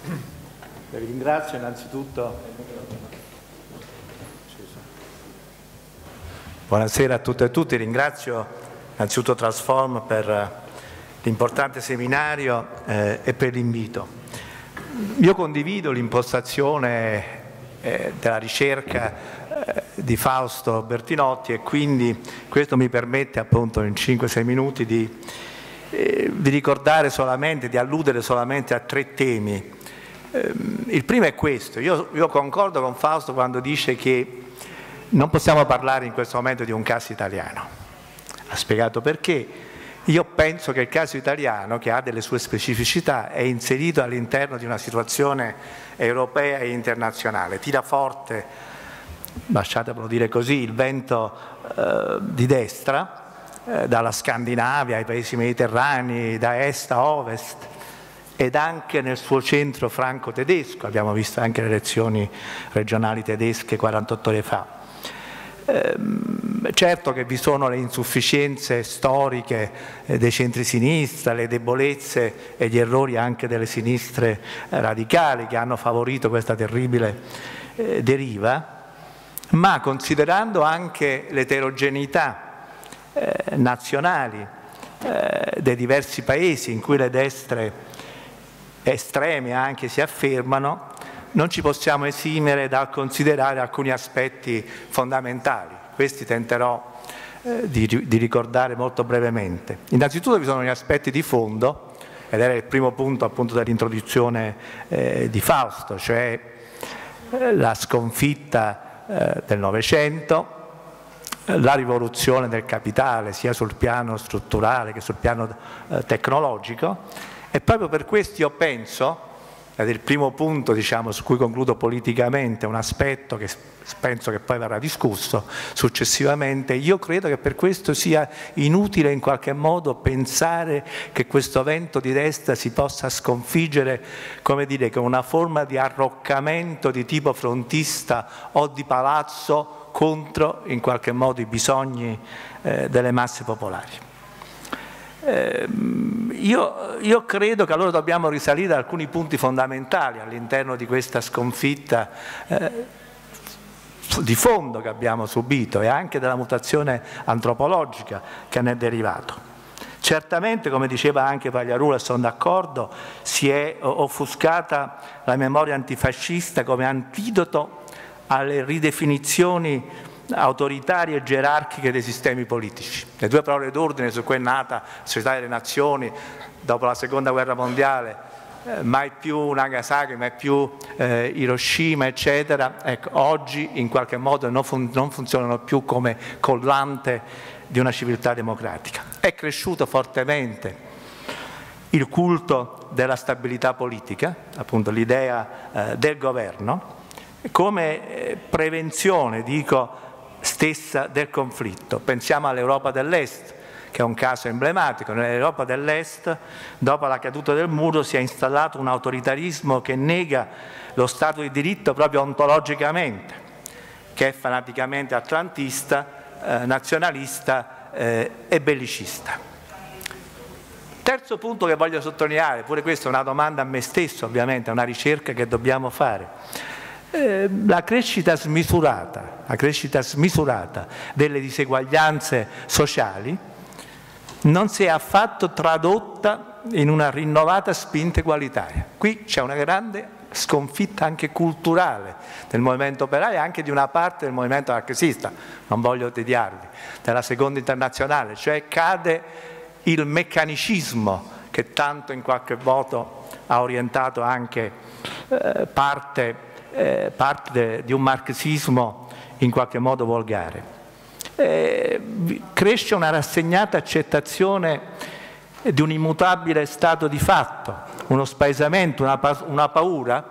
Vi ringrazio innanzitutto. Buonasera a tutte e tutti, ringrazio innanzitutto Transform per l'importante seminario e per l'invito. Io condivido l'impostazione della ricerca di Fausto Bertinotti e quindi questo mi permette appunto in 5-6 minuti di ricordare solamente, di alludere solamente a 3 temi. Il primo è questo: io concordo con Fausto quando dice che non possiamo parlare in questo momento di un caso italiano. Ha spiegato perché. Io penso che il caso italiano, che ha delle sue specificità, è inserito all'interno di una situazione europea e internazionale. Tira forte, lasciatemelo dire così, il vento di destra, dalla Scandinavia ai paesi mediterranei, da est a ovest, ed anche nel suo centro franco-tedesco. Abbiamo visto anche le elezioni regionali tedesche 48 ore fa. Certo che vi sono le insufficienze storiche dei centri-sinistra, le debolezze e gli errori anche delle sinistre radicali che hanno favorito questa terribile deriva, ma considerando anche l'eterogeneità nazionali dei diversi paesi in cui le destre estreme anche si affermano, non ci possiamo esimere dal considerare alcuni aspetti fondamentali. Questi tenterò di ricordare molto brevemente. Innanzitutto vi sono gli aspetti di fondo, ed era il primo punto appunto dell'introduzione di Fausto, cioè la sconfitta del Novecento, la rivoluzione del capitale sia sul piano strutturale che sul piano tecnologico, e proprio per questo io penso, ed è il primo punto diciamo, su cui concludo politicamente, un aspetto che penso che poi verrà discusso successivamente, io credo che per questo sia inutile in qualche modo pensare che questo vento di destra si possa sconfiggere, come dire, con una forma di arroccamento di tipo frontista o di palazzo contro in qualche modo i bisogni delle masse popolari. Io credo che allora dobbiamo risalire ad alcuni punti fondamentali all'interno di questa sconfitta di fondo che abbiamo subito e anche della mutazione antropologica che ne è derivato. Certamente, come diceva anche Pagliarulo, e sono d'accordo, si è offuscata la memoria antifascista come antidoto alle ridefinizioni autoritarie e gerarchiche dei sistemi politici. Le 2 parole d'ordine su cui è nata la Società delle Nazioni dopo la Seconda Guerra Mondiale, mai più Nagasaki, mai più Hiroshima, eccetera, ecco, oggi in qualche modo non funzionano più come collante di una civiltà democratica. È cresciuto fortemente il culto della stabilità politica, appunto l'idea del governo, come prevenzione, dico, stessa del conflitto. Pensiamo all'Europa dell'Est, che è un caso emblematico. Nell'Europa dell'Est, dopo la caduta del muro, si è installato un autoritarismo che nega lo Stato di diritto proprio ontologicamente, che è fanaticamente atlantista, nazionalista e bellicista. Terzo punto che voglio sottolineare, pure questa è una domanda a me stesso, ovviamente, è una ricerca che dobbiamo fare. La crescita smisurata delle diseguaglianze sociali non si è affatto tradotta in una rinnovata spinta egualitaria. Qui c'è una grande sconfitta anche culturale del movimento operaio e anche di una parte del movimento marxista, non voglio tediarvi, della Seconda Internazionale, cioè cade il meccanicismo che tanto in qualche modo ha orientato anche parte di un marxismo in qualche modo volgare. Cresce una rassegnata accettazione di un immutabile stato di fatto, uno spaesamento, una paura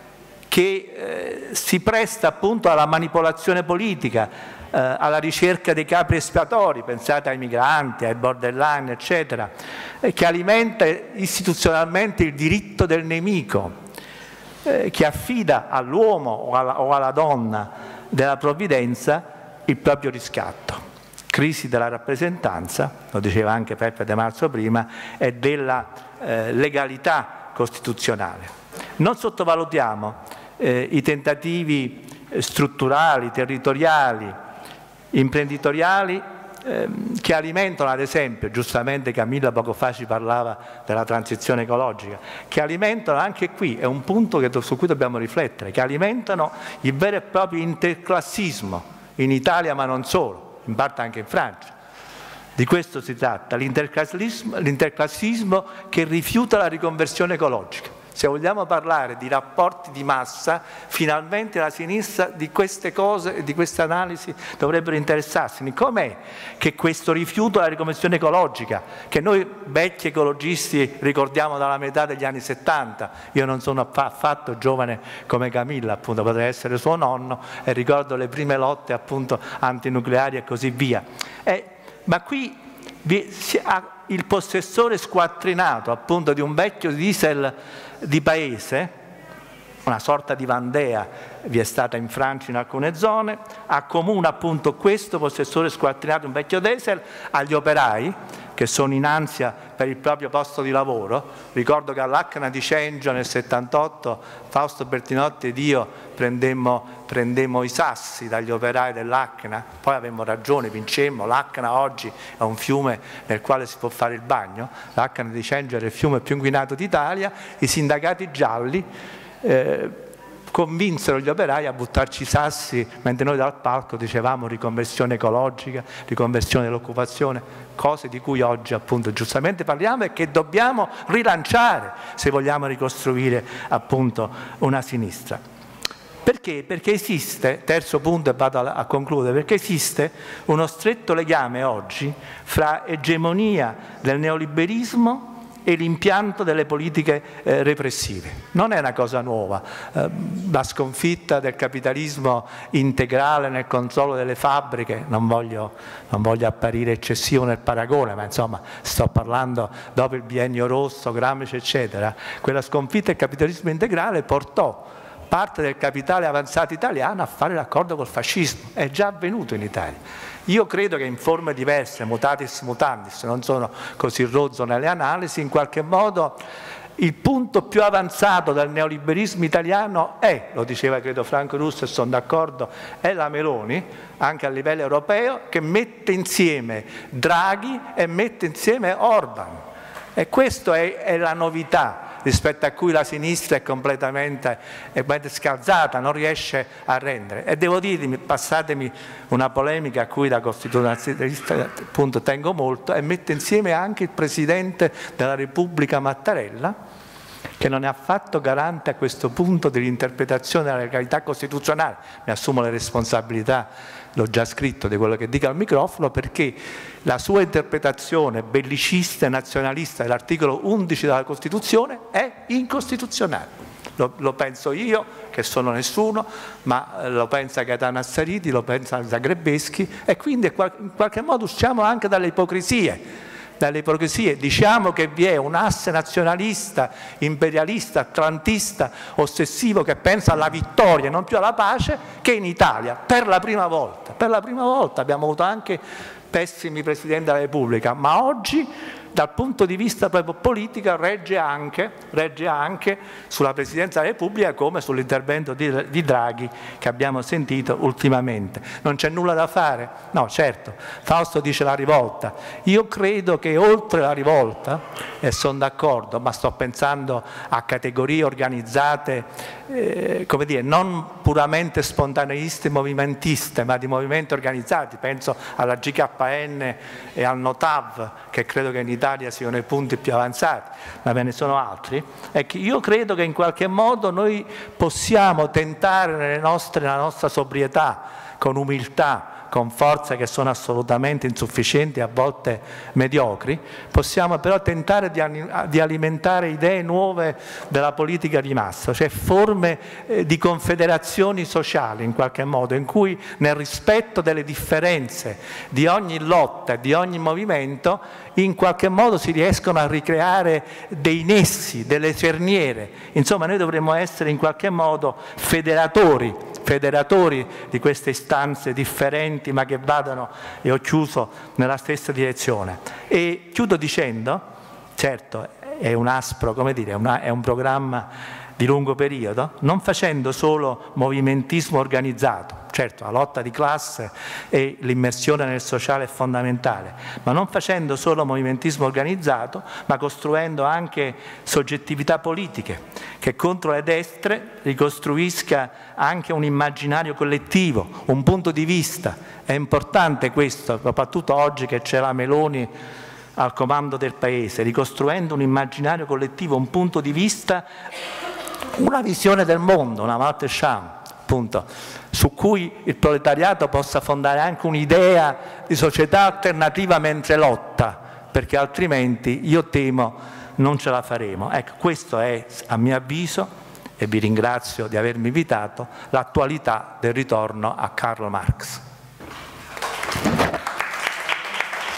che si presta appunto alla manipolazione politica, alla ricerca dei capri espiatori, pensate ai migranti, ai borderline, eccetera, che alimenta istituzionalmente il diritto del nemico, che affida all'uomo o alla donna della provvidenza il proprio riscatto. Crisi della rappresentanza, lo diceva anche Peppe De Marzo prima, e della legalità costituzionale. Non sottovalutiamo i tentativi strutturali, territoriali, imprenditoriali che alimentano, ad esempio, giustamente Camilla poco fa ci parlava della transizione ecologica, che alimentano anche qui, è un punto su cui dobbiamo riflettere, che alimentano il vero e proprio interclassismo in Italia ma non solo, in parte anche in Francia. Di questo si tratta, l'interclassismo che rifiuta la riconversione ecologica. Se vogliamo parlare di rapporti di massa, finalmente la sinistra di queste cose e di queste analisi dovrebbero interessarsi. Com'è che questo rifiuto alla riconversione ecologica, che noi vecchi ecologisti ricordiamo dalla metà degli anni 70, io non sono affatto giovane come Camilla, appunto, potrei essere suo nonno, e ricordo le prime lotte appunto antinucleari e così via. Ma qui il possessore squattrinato appunto di un vecchio diesel di paese, una sorta di Vandea vi è stata in Francia in alcune zone, accomuna appunto questo possessore squattrinato, un vecchio diesel, agli operai che sono in ansia per il proprio posto di lavoro. Ricordo che all'Acna di Cengio nel 78 Fausto Bertinotti ed io prendemmo i sassi dagli operai dell'Acna, poi avemmo ragione, vincemmo. L'Acna oggi è un fiume nel quale si può fare il bagno, l'Acna di Cengio era il fiume più inquinato d'Italia. I sindacati gialli convinsero gli operai a buttarci i sassi, mentre noi dal palco dicevamo riconversione ecologica, riconversione dell'occupazione, cose di cui oggi appunto giustamente parliamo e che dobbiamo rilanciare se vogliamo ricostruire appunto una sinistra. Perché? Perché esiste, terzo punto e vado a concludere, perché esiste uno stretto legame oggi fra egemonia del neoliberismo e l'impianto delle politiche repressive. Non è una cosa nuova. La sconfitta del capitalismo integrale nel controllo delle fabbriche, non voglio apparire eccessivo nel paragone, ma insomma sto parlando dopo il biennio rosso, Gramsci eccetera, quella sconfitta del capitalismo integrale portò parte del capitale avanzato italiano a fare l'accordo col fascismo. È già avvenuto in Italia. Io credo che in forme diverse, mutatis mutandis, non sono così rozzo nelle analisi, in qualche modo il punto più avanzato del neoliberismo italiano è, lo diceva credo Franco Russo e sono d'accordo, è la Meloni, anche a livello europeo, che mette insieme Draghi e mette insieme Orban. E questa è la novità rispetto a cui la sinistra è completamente scalzata, non riesce a rendere. E devo dirvi, passatemi una polemica a cui da costituzionalista appunto tengo molto, e mette insieme anche il Presidente della Repubblica Mattarella, che non è affatto garante a questo punto dell'interpretazione della legalità costituzionale. Mi assumo le responsabilità, l'ho già scritto, di quello che dico al microfono, perché la sua interpretazione bellicista e nazionalista dell'articolo 11 della Costituzione è incostituzionale. Lo penso io, che sono nessuno, ma lo pensa Gaetano Assariti, lo pensa Zagrebeschi, e quindi in qualche modo usciamo anche dalle ipocrisie. Diciamo che vi è un asse nazionalista, imperialista, atlantista, ossessivo, che pensa alla vittoria e non più alla pace, che in Italia per la prima volta abbiamo avuto anche pessimi Presidenti della Repubblica, ma oggi dal punto di vista proprio politico regge anche sulla Presidenza della Repubblica, come sull'intervento di Draghi che abbiamo sentito ultimamente. Non c'è nulla da fare? No, certo. Fausto dice la rivolta. Io credo che oltre la rivolta, e sono d'accordo, ma sto pensando a categorie organizzate, come dire, non puramente spontaneiste, movimentiste, ma di movimenti organizzati, penso alla GKN e al NOTAV, che credo che in Italia siano i punti più avanzati, ma ve ne sono altri. Ecco, io credo che in qualche modo noi possiamo tentare nella nostra sobrietà, con umiltà, con forze che sono assolutamente insufficienti, a volte mediocri, possiamo però tentare di alimentare idee nuove della politica di massa, cioè forme di confederazioni sociali in qualche modo, in cui nel rispetto delle differenze di ogni lotta e di ogni movimento in qualche modo si riescono a ricreare dei nessi, delle cerniere. Insomma, noi dovremmo essere in qualche modo federatori di queste istanze differenti ma che vadano, e ho chiuso, nella stessa direzione. E chiudo dicendo certo è un aspro, come dire, è un programma di lungo periodo, non facendo solo movimentismo organizzato. Certo, la lotta di classe e l'immersione nel sociale è fondamentale, ma non facendo solo movimentismo organizzato, ma costruendo anche soggettività politiche, che contro le destre ricostruisca anche un immaginario collettivo, un punto di vista. È importante questo, soprattutto oggi che c'è la Meloni al comando del Paese, ricostruendo un immaginario collettivo, un punto di vista, una visione del mondo, una Weltanschauung, appunto, su cui il proletariato possa fondare anche un'idea di società alternativa mentre lotta, perché altrimenti io temo non ce la faremo. Ecco, questo è, a mio avviso, e vi ringrazio di avermi invitato, l'attualità del ritorno a Karl Marx.